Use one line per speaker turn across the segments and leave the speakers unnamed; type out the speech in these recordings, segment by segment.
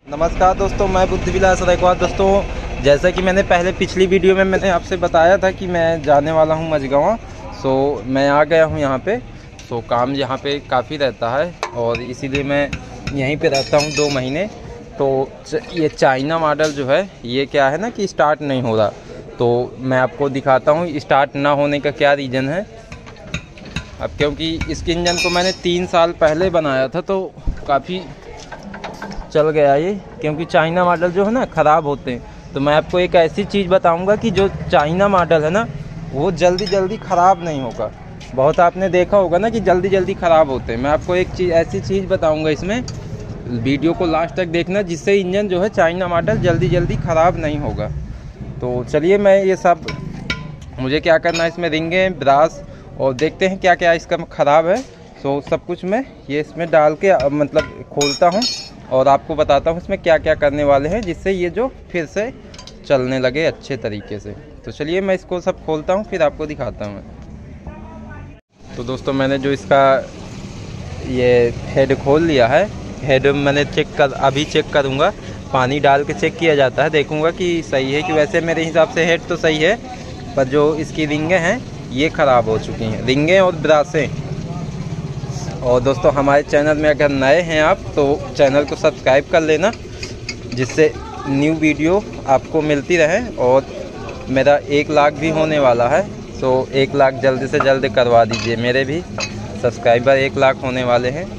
नमस्कार दोस्तों, मैं बुद्धिविलास रैकवार। दोस्तों, जैसा कि मैंने पहले पिछली वीडियो में मैंने आपसे बताया था कि मैं जाने वाला हूं मझगाँव। सो मैं आ गया हूं यहां पे। सो काम यहां पे काफ़ी रहता है और इसीलिए मैं यहीं पे रहता हूं 2 महीने। तो ये चाइना मॉडल जो है, ये क्या है ना कि स्टार्ट नहीं हो रहा। तो मैं आपको दिखाता हूँ स्टार्ट ना होने का क्या रीज़न है। अब क्योंकि इसके इंजन को मैंने 3 साल पहले बनाया था, तो काफ़ी चल गया ये, क्योंकि चाइना मॉडल जो है ना ख़राब होते हैं। तो मैं आपको एक ऐसी चीज़ बताऊंगा कि जो चाइना मॉडल है ना, वो जल्दी जल्दी ख़राब नहीं होगा। बहुत आपने देखा होगा ना कि जल्दी जल्दी ख़राब होते हैं। मैं आपको एक चीज़ ऐसी चीज़ बताऊंगा इसमें, वीडियो को लास्ट तक देखना, जिससे इंजन जो है चाइना मॉडल जल्दी जल्दी ख़राब नहीं होगा। तो चलिए, मैं ये सब मुझे क्या करना है, इसमें रिंगें, ब्रास और देखते हैं क्या क्या इसका ख़राब है। सो सब कुछ मैं ये इसमें डाल के मतलब खोलता हूँ और आपको बताता हूँ इसमें क्या क्या करने वाले हैं, जिससे ये जो फिर से चलने लगे अच्छे तरीके से। तो चलिए, मैं इसको सब खोलता हूँ, फिर आपको दिखाता हूँ। तो दोस्तों, मैंने जो इसका ये हेड खोल लिया है, हेड मैंने अभी चेक करूँगा। पानी डाल के चेक किया जाता है, देखूँगा कि सही है। कि वैसे मेरे हिसाब से हेड तो सही है, पर जो इसकी रिंगें हैं ये ख़राब हो चुकी हैं, रिंगें और ब्रासें। और दोस्तों, हमारे चैनल में अगर नए हैं आप, तो चैनल को सब्सक्राइब कर लेना, जिससे न्यू वीडियो आपको मिलती रहे। और मेरा 1 लाख भी होने वाला है, तो 1 लाख जल्दी से जल्द करवा दीजिए। मेरे भी सब्सक्राइबर 1 लाख होने वाले हैं।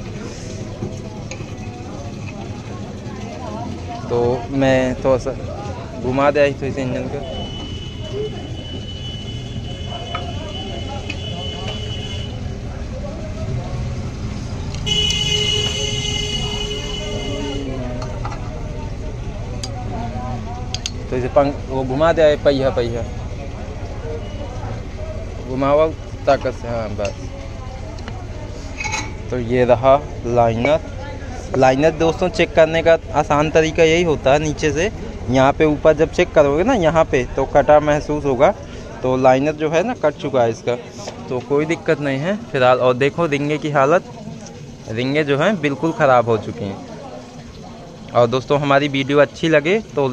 तो मैं थोड़ा सा घुमा दिया तो इस इंजन को। तो इसे वो घुमा दिया है, पहिया घुमावा ताकत से। हाँ, बस। तो ये रहा लाइनर दोस्तों, चेक करने का आसान तरीका यही होता है। नीचे से यहाँ पे ऊपर जब चेक करोगे ना, यहाँ पे तो कटा महसूस होगा। तो लाइनर जो है ना कट चुका है इसका, तो कोई दिक्कत नहीं है फिलहाल। और देखो रिंगे की हालत, रिंगे जो हैं बिल्कुल ख़राब हो चुकी हैं। और दोस्तों, हमारी वीडियो अच्छी लगे तो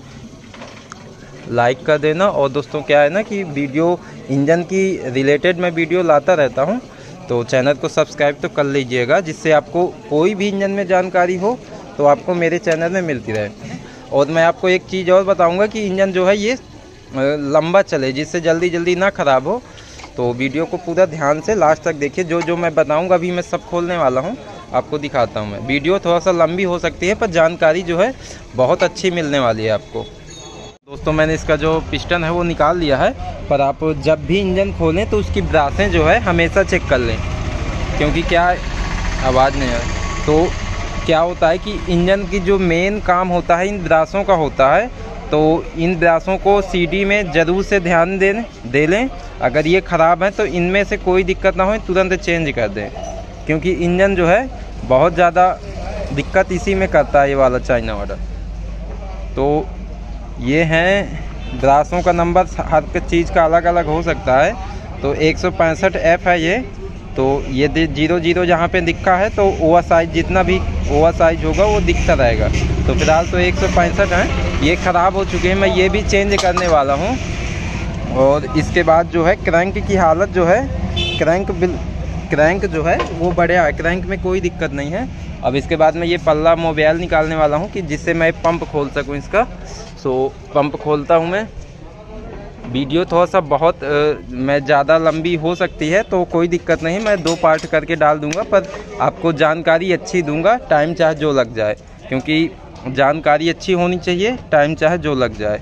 लाइक कर देना। और दोस्तों, क्या है ना कि वीडियो इंजन की रिलेटेड मैं वीडियो लाता रहता हूं, तो चैनल को सब्सक्राइब तो कर लीजिएगा, जिससे आपको कोई भी इंजन में जानकारी हो तो आपको मेरे चैनल में मिलती रहे। और मैं आपको एक चीज़ और बताऊंगा कि इंजन जो है ये लंबा चले, जिससे जल्दी जल्दी ना ख़राब हो। तो वीडियो को पूरा ध्यान से लास्ट तक देखिए। जो जो मैं बताऊँगा अभी मैं सब खोलने वाला हूँ, आपको दिखाता हूँ। मैं वीडियो थोड़ा सा लंबी हो सकती है, पर जानकारी जो है बहुत अच्छी मिलने वाली है आपको। दोस्तों, मैंने इसका जो पिस्टन है वो निकाल लिया है, पर आप जब भी इंजन खोलें तो उसकी ब्रासें जो है हमेशा चेक कर लें। क्योंकि क्या आवाज़ नहीं आ रही, तो क्या होता है कि इंजन की जो मेन काम होता है इन ब्रासों का होता है। तो इन ब्रासों को सीडी में ज़रूर से ध्यान दे लें। अगर ये ख़राब है तो इनमें से कोई दिक्कत ना हो, तुरंत चेंज कर दें। क्योंकि इंजन जो है बहुत ज़्यादा दिक्कत इसी में करता है ये वाला चाइना मॉडल। तो ये हैं ब्रासों का नंबर, हर चीज़ का अलग अलग हो सकता है। तो 165F है ये। तो ये 00 जहाँ पे दिखा है, तो ओवर साइज जितना भी ओवर साइज होगा वो दिखता रहेगा। तो फिलहाल तो 165 हैं, ये ख़राब हो चुके हैं। मैं ये भी चेंज करने वाला हूँ। और इसके बाद जो है क्रैंक की हालत जो है, क्रैंक जो है वो बढ़िया है, क्रैंक में कोई दिक्कत नहीं है। अब इसके बाद मैं ये पल्ला मोबाइल निकालने वाला हूँ, कि जिससे मैं पंप खोल सकूँ इसका। सो पंप खोलता हूँ मैं। वीडियो थोड़ा सा बहुत मैं ज़्यादा लंबी हो सकती है, तो कोई दिक्कत नहीं, मैं 2 पार्ट करके डाल दूँगा। पर आपको जानकारी अच्छी दूँगा, टाइम चाहे जो लग जाए, क्योंकि जानकारी अच्छी होनी चाहिए, टाइम चाहे जो लग जाए।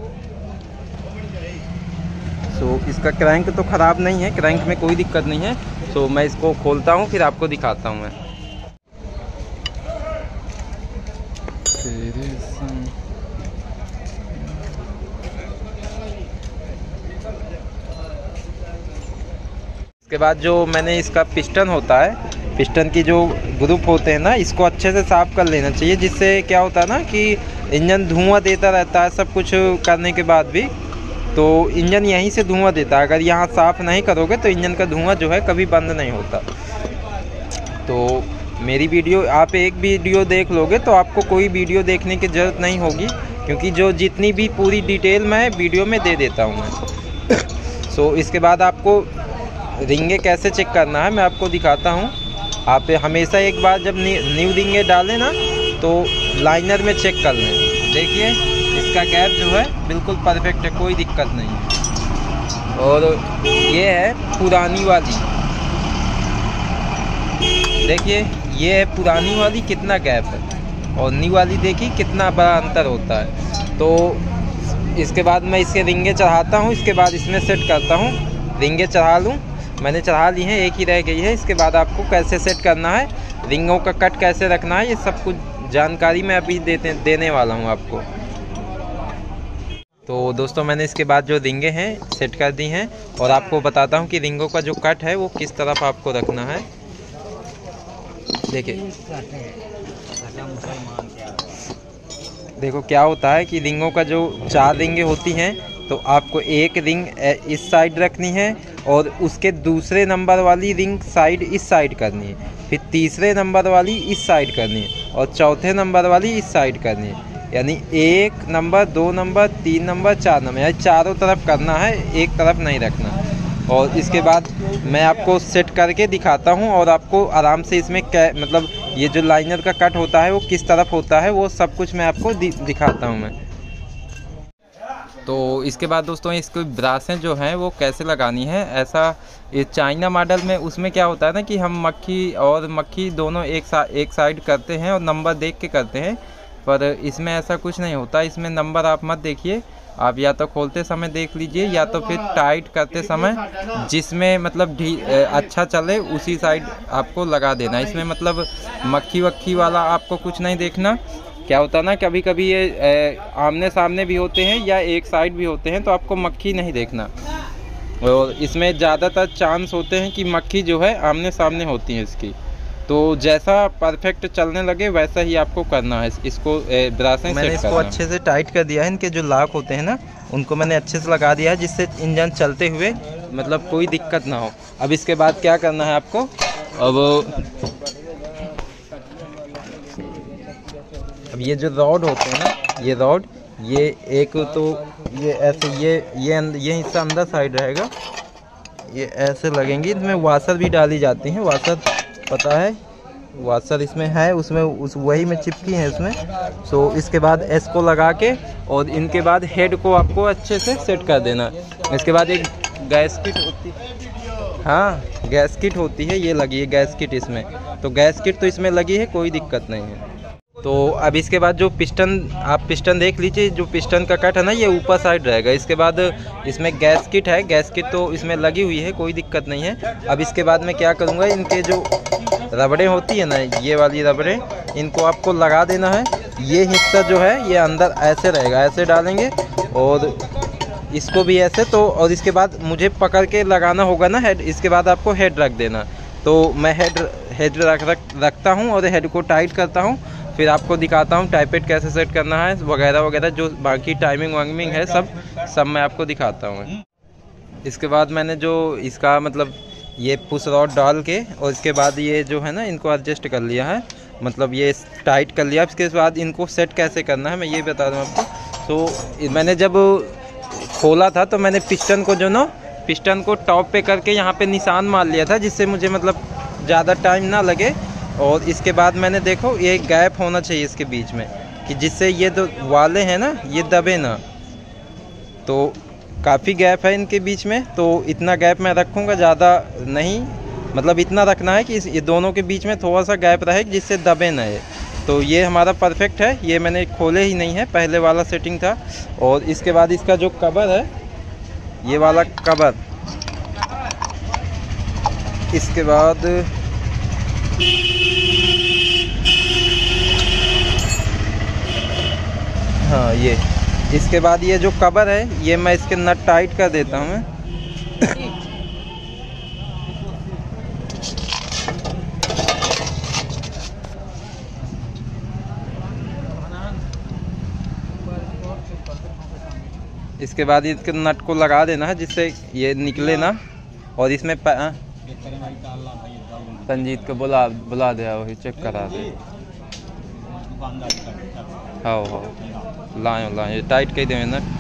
सो इसका क्रैंक तो ख़राब नहीं है, क्रैंक में कोई दिक्कत नहीं है। सो मैं इसको खोलता हूँ, फिर आपको दिखाता हूँ मैं। इसके बाद जो मैंने इसका पिस्टन होता है, पिस्टन की जो ग्रुप होते हैं ना, इसको अच्छे से साफ़ कर लेना चाहिए। जिससे क्या होता है ना कि इंजन धुआं देता रहता है सब कुछ करने के बाद भी। तो इंजन यहीं से धुआं देता है, अगर यहाँ साफ़ नहीं करोगे तो इंजन का धुआं जो है कभी बंद नहीं होता। तो मेरी वीडियो आप एक वीडियो देख लोगे तो आपको कोई वीडियो देखने की ज़रूरत नहीं होगी, क्योंकि जो जितनी भी पूरी डिटेल मैं वीडियो में दे देता हूँ मैं। सो इसके बाद आपको रिंगे कैसे चेक करना है मैं आपको दिखाता हूँ। आप हमेशा एक बार जब न्यू रिंगे डालें ना तो लाइनर में चेक कर लें। देखिए इसका गैप जो है बिल्कुल परफेक्ट है, कोई दिक्कत नहीं है। और ये है पुरानी वाली, देखिए ये है पुरानी वाली, कितना गैप है, और न्यू वाली देखिए कितना बड़ा अंतर होता है। तो इसके बाद मैं इसके रिंगे चढ़ाता हूँ, इसके बाद इसमें सेट करता हूँ। रिंगे चढ़ा लूँ, मैंने चढ़ा ली हैं, एक ही रह गई है। इसके बाद आपको कैसे सेट करना है, रिंगों का कट कैसे रखना है, ये सब कुछ जानकारी मैं अभी देने वाला हूँ आपको। तो दोस्तों मैंने इसके बाद जो रिंगे हैं सेट कर दी हैं, और आपको बताता हूँ कि रिंगों का जो कट है वो किस तरफ आपको रखना है। देखिए देखो क्या होता है कि रिंगों का जो 4 रिंगे होती हैं तो आपको एक रिंग इस साइड रखनी है, और उसके दूसरे नंबर वाली रिंग साइड इस साइड करनी है, फिर तीसरे नंबर वाली इस साइड करनी है, और चौथे नंबर वाली इस साइड करनी है। यानी 1 नंबर 2 नंबर 3 नंबर 4 नंबर, यानी चारों तरफ करना है, एक तरफ नहीं रखना। और इसके बाद मैं आपको सेट करके दिखाता हूँ, और आपको आराम से इसमें मतलब ये जो लाइनर का कट होता है वो किस तरफ होता है वो सब कुछ मैं आपको दिखाता हूँ मैं। तो इसके बाद दोस्तों इसको ब्रासें जो हैं वो कैसे लगानी है, ऐसा ये चाइना मॉडल में उसमें क्या होता है ना कि हम मक्खी दोनों एक साइड करते हैं और नंबर देख के करते हैं, पर इसमें ऐसा कुछ नहीं होता। इसमें नंबर आप मत देखिए, आप या तो खोलते समय देख लीजिए या तो फिर टाइट करते समय जिसमें मतलब अच्छा चले उसी साइड आपको लगा देना। इसमें मतलब मक्खी वक्खी वाला आपको कुछ नहीं देखना। क्या होता है ना कभी कभी ये आमने सामने भी होते हैं या एक साइड भी होते हैं तो आपको मक्खी नहीं देखना, और इसमें ज़्यादातर चांस होते हैं कि मक्खी जो है आमने सामने होती है इसकी। तो जैसा परफेक्ट चलने लगे वैसा ही आपको करना है इसको ब्रासें। मैंने इसको अच्छे से टाइट कर दिया है, इनके जो लॉक होते हैं ना उनको मैंने अच्छे से लगा दिया है जिससे इंजन चलते हुए मतलब कोई दिक्कत ना हो। अब इसके बाद क्या करना है आपको, अब ये जो रॉड होते हैं ना, ये रॉड ये एक तो ये ऐसे ये हिस्सा अंदर साइड रहेगा, ये ऐसे लगेंगी। इसमें वाशर भी डाली जाती हैं, वाशर पता है, वाशर इसमें है, उसमें वही में चिपकी है इसमें। सो इसके बाद एस को लगा के और इनके बाद हेड को आपको अच्छे से सेट कर देना। इसके बाद एक गैस किट होती है, हाँ गैस किट होती है, ये लगी है गैस किट इसमें, तो गैस किट तो इसमें लगी है, कोई दिक्कत नहीं है। तो अब इसके बाद जो पिस्टन आप पिस्टन देख लीजिए, जो पिस्टन का कट है ना ये ऊपर साइड रहेगा। इसके बाद इसमें गैस किट है, गैस किट तो इसमें लगी हुई है, कोई दिक्कत नहीं है। अब इसके बाद मैं क्या करूँगा, इनके जो रबड़ें होती है ना, ये वाली रबड़ें, इनको आपको लगा देना है। ये हिस्सा जो है ये अंदर ऐसे रहेगा, ऐसे डालेंगे और इसको भी ऐसे। तो और इसके बाद मुझे पकड़ के लगाना होगा ना हेड, इसके बाद आपको हेड रख देना। तो मैं हेड रखता हूँ और हेड को टाइट करता हूँ, फिर आपको दिखाता हूँ टाइपेट कैसे सेट करना है वगैरह वगैरह, जो बाकी टाइमिंग वाइमिंग है सब मैं आपको दिखाता हूँ। इसके बाद मैंने जो इसका मतलब ये पुश रॉड डाल के और इसके बाद ये जो है ना इनको एडजस्ट कर लिया है, मतलब ये टाइट कर लिया। इसके बाद इनको सेट कैसे करना है मैं ये बता दूँ आपको। तो मैंने जब खोला था तो मैंने पिस्टन को टॉप पे करके यहाँ पे निशान मार लिया था, जिससे मुझे मतलब ज़्यादा टाइम ना लगे। और इसके बाद मैंने देखो ये गैप होना चाहिए इसके बीच में, कि जिससे ये जो वाले हैं ना ये दबे ना। तो काफ़ी गैप है इनके बीच में, तो इतना गैप मैं रखूँगा, ज़्यादा नहीं, मतलब इतना रखना है कि ये दोनों के बीच में थोड़ा सा गैप रहे जिससे दबे ना ये। तो ये हमारा परफेक्ट है, ये मैंने खोले ही नहीं है, पहले वाला सेटिंग था। और इसके बाद इसका जो कवर है, ये वाला कवर, इसके बाद हाँ ये इसके बाद ये जो कवर है ये मैं इसके नट टाइट कर देता हूँ मैं। इसके बाद इसके नट को लगा देना है जिससे ये निकले ना। और इसमें संजीत को बुला दे, वही चेक करा दे। हाँ लाए टाइट कर दे नट।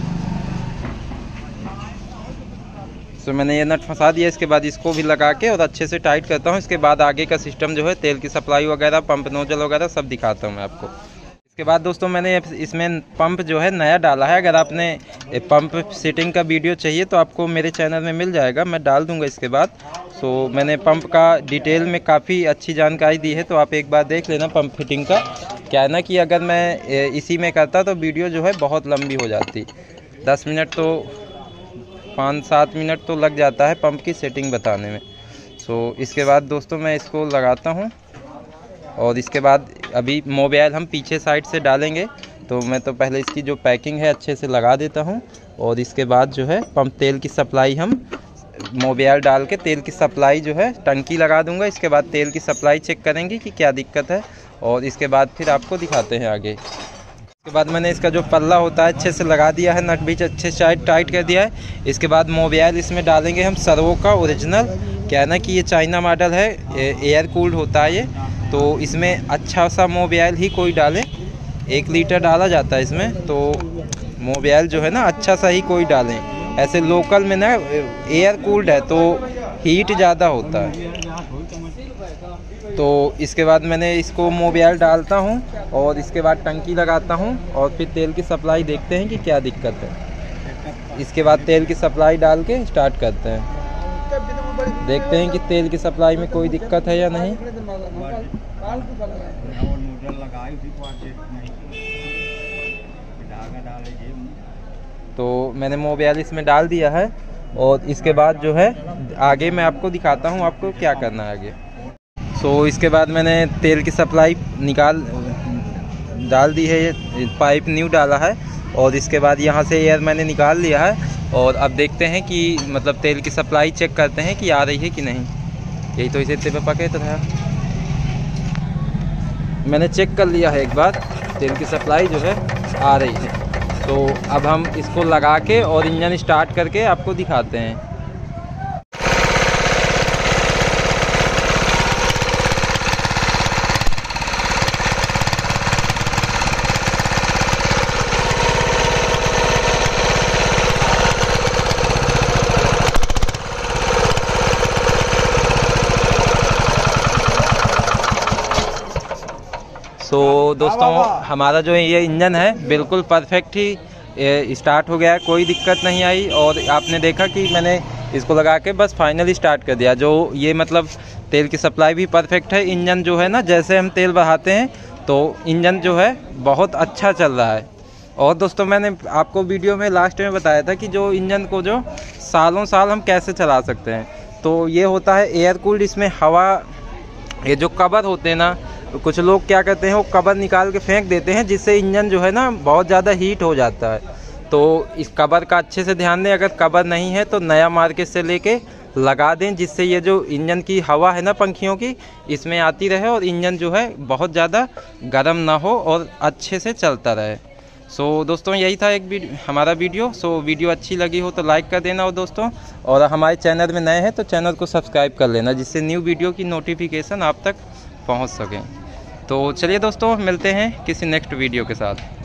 तो मैंने ये नट फंसा दिया। इसके बाद इसको भी लगा के और अच्छे से टाइट करता हूँ। इसके बाद आगे का सिस्टम जो है तेल की सप्लाई वगैरह, पंप नोजल वगैरह सब दिखाता हूँ मैं आपको। इसके बाद दोस्तों मैंने इसमें पंप जो है नया डाला है। अगर आपने पंप सेटिंग का वीडियो चाहिए तो आपको मेरे चैनल में मिल जाएगा, मैं डाल दूंगा इसके बाद। सो मैंने पंप का डिटेल में काफ़ी अच्छी जानकारी दी है, तो आप एक बार देख लेना पंप फिटिंग का। क्या है ना कि अगर मैं इसी में करता तो वीडियो जो है बहुत लंबी हो जाती, 10 मिनट तो 5-7 मिनट तो लग जाता है पंप की सेटिंग बताने में। सो इसके बाद दोस्तों मैं इसको लगाता हूँ और इसके बाद अभी मोबाइल हम पीछे साइड से डालेंगे, तो मैं तो पहले इसकी जो पैकिंग है अच्छे से लगा देता हूँ। और इसके बाद जो है पंप तेल की सप्लाई हम मोबाइल डाल के तेल की सप्लाई जो है टंकी लगा दूंगा। इसके बाद तेल की सप्लाई चेक करेंगे कि क्या दिक्कत है और इसके बाद फिर आपको दिखाते हैं आगे। इसके बाद मैंने इसका जो पल्ला होता है अच्छे से लगा दिया है, नट भी अच्छे से टाइट कर दिया है। इसके बाद मोबाइल इसमें डालेंगे हम सर्वो का ओरिजिनल। क्या है ना कि ये चाइना मॉडल है, एयर कूल्ड होता है ये, तो इसमें अच्छा सा मोबाइल ही कोई डाले। 1 लीटर डाला जाता है इसमें, तो मोबाइल जो है ना अच्छा सा ही कोई डालें। ऐसे लोकल में ना एयर कूल्ड है तो हीट ज़्यादा होता है। तो इसके बाद मैंने इसको मोबाइल डालता हूँ और इसके बाद टंकी लगाता हूँ और फिर तेल की सप्लाई देखते हैं कि क्या दिक्कत है। इसके बाद तेल की सप्लाई डाल के स्टार्ट करते हैं, देखते हैं कि तेल की सप्लाई में कोई दिक्कत है या नहीं। तो मैंने मोबाइल इसमें डाल दिया है और इसके बाद जो है आगे मैं आपको दिखाता हूँ आपको क्या करना है आगे। सो इसके बाद मैंने तेल की सप्लाई डाल दी है, ये पाइप न्यू डाला है और इसके बाद यहाँ से एयर मैंने निकाल लिया है। और अब देखते हैं कि मतलब तेल की सप्लाई चेक करते हैं कि आ रही है कि नहीं। यही तो इसे इतने पे पके तो है, मैंने चेक कर लिया है एक बार, तेल की सप्लाई जो है आ रही है। तो अब हम इसको लगा के और इंजन स्टार्ट करके आपको दिखाते हैं। सो दोस्तों हमारा जो ये इंजन है बिल्कुल परफेक्ट ही स्टार्ट हो गया है, कोई दिक्कत नहीं आई। और आपने देखा कि मैंने इसको लगा के बस फाइनली स्टार्ट कर दिया। जो ये मतलब तेल की सप्लाई भी परफेक्ट है, इंजन जो है ना जैसे हम तेल बढ़ाते हैं तो इंजन जो है बहुत अच्छा चल रहा है। और दोस्तों मैंने आपको वीडियो में लास्ट में बताया था कि जो इंजन को जो सालों साल हम कैसे चला सकते हैं। तो ये होता है एयर कूल्ड, इसमें हवा, ये जो कवर होते हैं ना, कुछ लोग क्या करते हैं वो कवर निकाल के फेंक देते हैं, जिससे इंजन जो है ना बहुत ज़्यादा हीट हो जाता है। तो इस कवर का अच्छे से ध्यान दें, अगर कवर नहीं है तो नया मार्केट से लेके लगा दें, जिससे ये जो इंजन की हवा है ना पंखियों की इसमें आती रहे और इंजन जो है बहुत ज़्यादा गर्म ना हो और अच्छे से चलता रहे। सो दोस्तों यही था हमारा वीडियो। सो वीडियो अच्छी लगी हो तो लाइक कर देना और दोस्तों, और हमारे चैनल में नए हैं तो चैनल को सब्सक्राइब कर लेना, जिससे न्यू वीडियो की नोटिफिकेशन आप तक पहुंच सके। तो चलिए दोस्तों मिलते हैं किसी नेक्स्ट वीडियो के साथ।